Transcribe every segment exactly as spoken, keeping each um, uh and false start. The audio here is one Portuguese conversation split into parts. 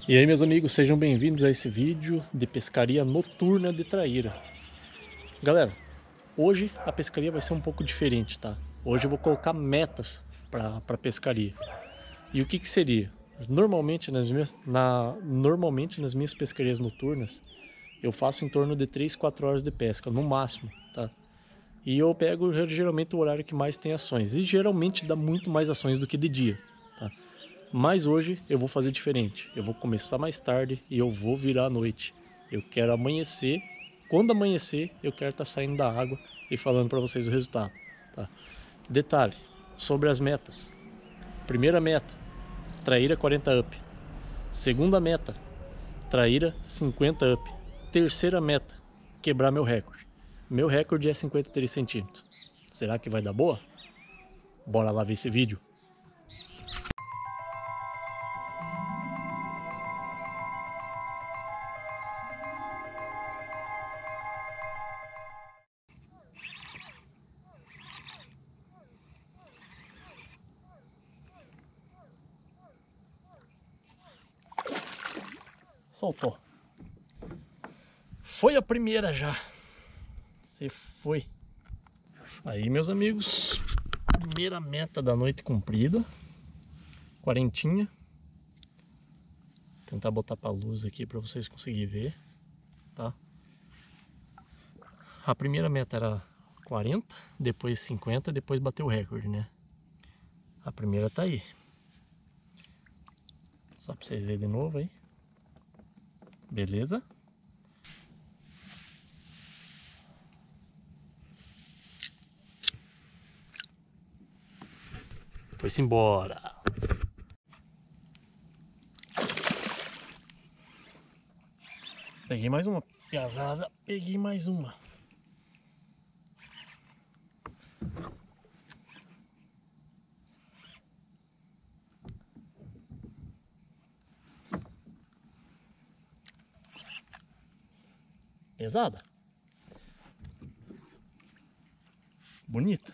E aí, meus amigos, sejam bem-vindos a esse vídeo de pescaria noturna de traíra. Galera, hoje a pescaria vai ser um pouco diferente, tá? Hoje eu vou colocar metas para pescaria. E o que que seria? Normalmente nas, minhas, na, normalmente nas minhas pescarias noturnas, eu faço em torno de três, quatro horas de pesca, no máximo, tá? E eu pego geralmente o horário que mais tem ações. E geralmente dá muito mais ações do que de dia, tá? Mas hoje eu vou fazer diferente. Eu vou começar mais tarde e eu vou virar à noite. Eu quero amanhecer. Quando amanhecer, eu quero estar saindo da água e falando para vocês o resultado. Tá? Detalhe sobre as metas. Primeira meta, traíra quarenta up. Segunda meta, traíra cinquenta up. Terceira meta, quebrar meu recorde. Meu recorde é cinquenta e três centímetros. Será que vai dar boa? Bora lá ver esse vídeo. Soltou. Foi a primeira já. Você foi. Aí, meus amigos, primeira meta da noite cumprida. Quarentinha. Vou tentar botar pra luz aqui pra vocês conseguirem ver, tá? A primeira meta era quarenta, depois cinquenta, depois bateu o recorde, né? A primeira tá aí. Só pra vocês verem de novo aí. Beleza? Foi-se embora. Peguei mais uma piazada. Peguei mais uma. Pesada. Bonita.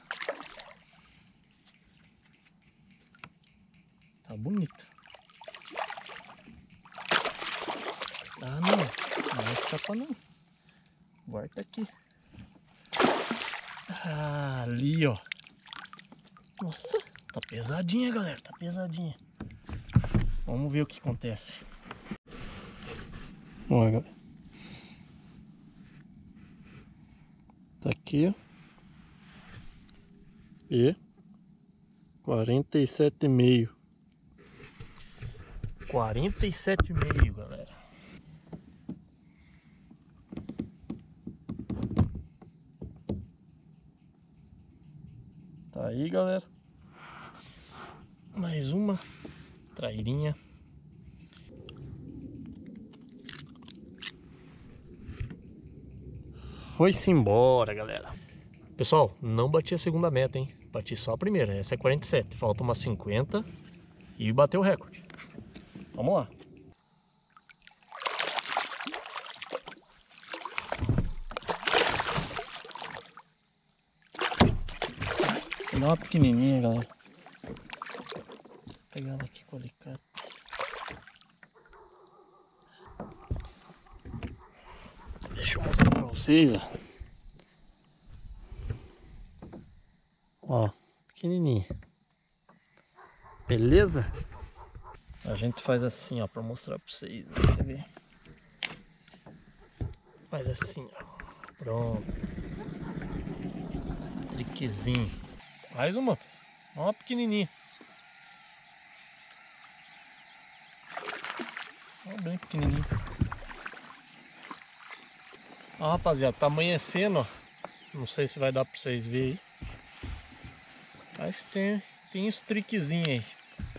Tá bonita. Ah, não. Não vai escapar não. Guarda aqui. Ah, ali, ó. Nossa, tá pesadinha, galera. Tá pesadinha. Vamos ver o que acontece. Olha, galera. Tá aqui, ó. E quarenta e sete e meio. quarenta e sete e meio, galera. Tá aí, galera. Mais uma trairinha. Foi-se embora, galera. Pessoal, não bati a segunda meta, hein? Bati só a primeira. Essa é quarenta e sete. Falta umas cinquenta e bateu o recorde. Vamos lá. Vou pegar uma pequenininha, galera. Vou pegar ela aqui com o alicate. Deixa eu mostrar pra vocês, ó. Ó, pequenininha. Beleza? A gente faz assim, ó, pra mostrar pra vocês. Ó, quer ver? Faz assim, ó. Pronto. Triquezinho. Mais uma. Uma pequenininha. Uma bem pequenininha. Ó, rapaziada, tá amanhecendo, ó. Não sei se vai dar pra vocês verem aí. Mas tem, tem uns triquezinhos aí.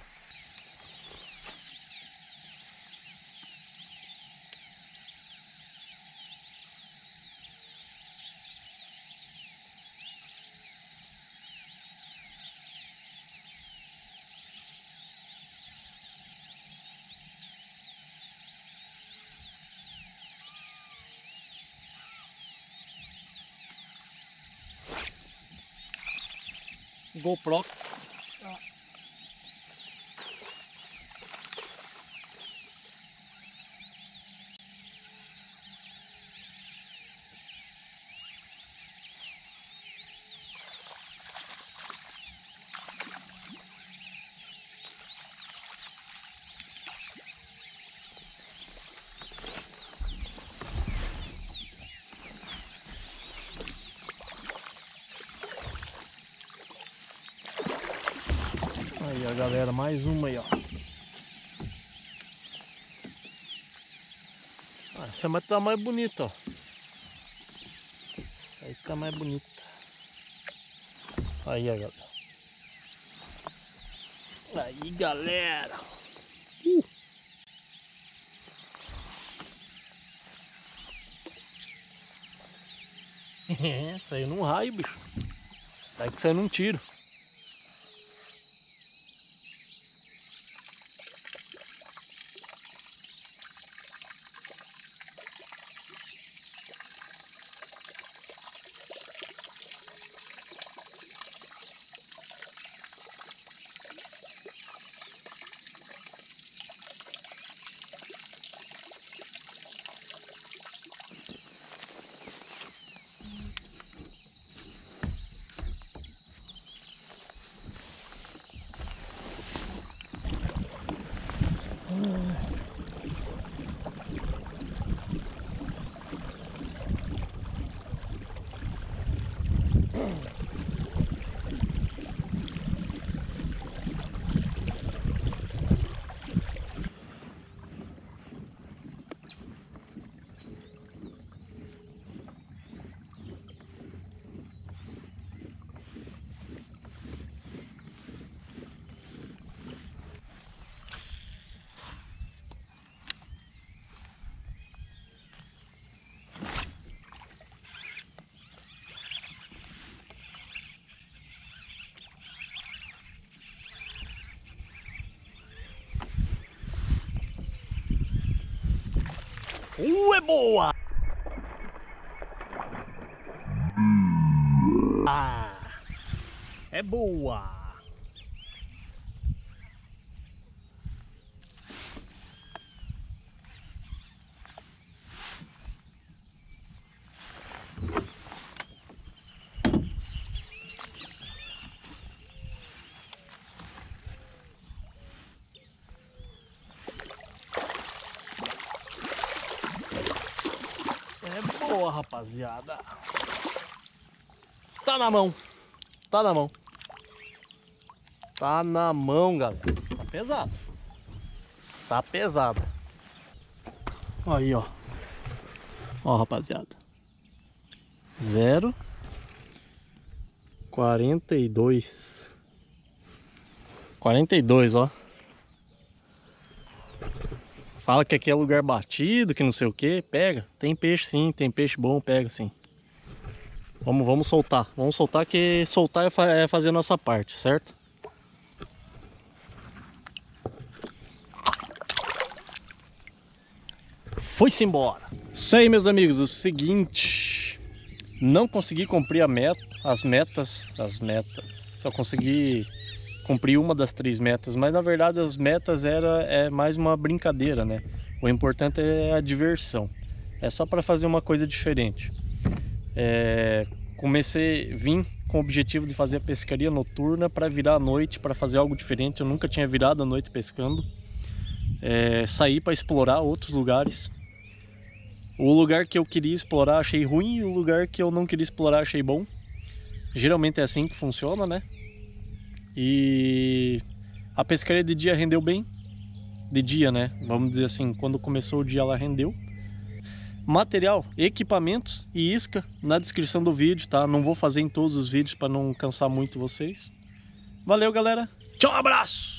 GoPro. galera, mais uma aí, ó. Ah, essa vai tá mais bonita, ó. Essa aí tá mais bonita. Aí, ó, galera. Aí, galera. Uh. É, saiu num raio, bicho. Sai que saiu num tiro. Uh, é boa! Ah, é boa! É boa, rapaziada. Tá na mão. Tá na mão. Tá na mão, galera. Tá pesado. Tá pesado. Aí, ó. Ó, rapaziada. Zero. Quarenta e dois. Quarenta e dois, ó. Fala que aqui é lugar batido, que não sei o que. Pega. Tem peixe sim, tem peixe bom, pega sim. Vamos, vamos soltar. Vamos soltar, que soltar é, fa é fazer a nossa parte, certo? Foi-se embora. Isso aí, meus amigos. O seguinte. Não consegui cumprir a meta, as metas. As metas. Só consegui cumprir uma das três metas. Mas na verdade as metas era é mais uma brincadeira, né? O importante é a diversão. É só para fazer uma coisa diferente. É, comecei, vim com o objetivo de fazer a pescaria noturna para virar à noite, para fazer algo diferente. Eu nunca tinha virado à noite pescando. É, sair para explorar outros lugares. O lugar que eu queria explorar achei ruim, e o lugar que eu não queria explorar achei bom. Geralmente é assim que funciona, né? E a pescaria de dia rendeu bem. De dia, né? Vamos dizer assim, quando começou o dia ela rendeu. Material, equipamentos e isca na descrição do vídeo, tá? Não vou fazer em todos os vídeos para não cansar muito vocês. Valeu, galera. Tchau, um abraço!